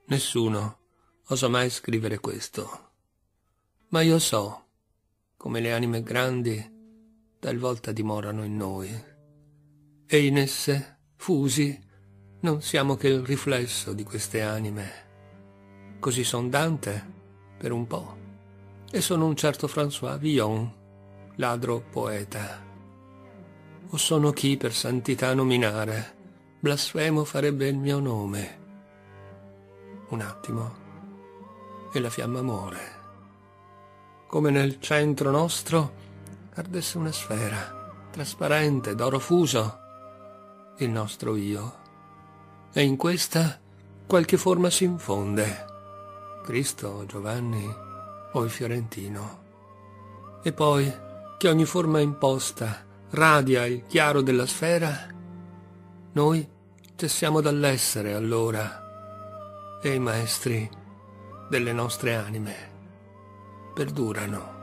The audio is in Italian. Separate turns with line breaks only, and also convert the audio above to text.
Nessuno osa mai scrivere questo. Ma io so come le anime grandi talvolta dimorano in noi, e in esse, fusi, non siamo che il riflesso di queste anime. Così son Dante, per un po', e sono un certo François Villon, ladro poeta. O sono chi per santità nominare, blasfemo farebbe il mio nome. Un attimo, e la fiamma muore. Come nel centro nostro ardesse una sfera, trasparente, d'oro fuso, il nostro io. E in questa qualche forma si infonde, Cristo, Giovanni o il fiorentino. E poi, che ogni forma imposta radia il chiaro della sfera, noi cessiamo dall'essere allora, e i maestri delle nostre anime perdurano.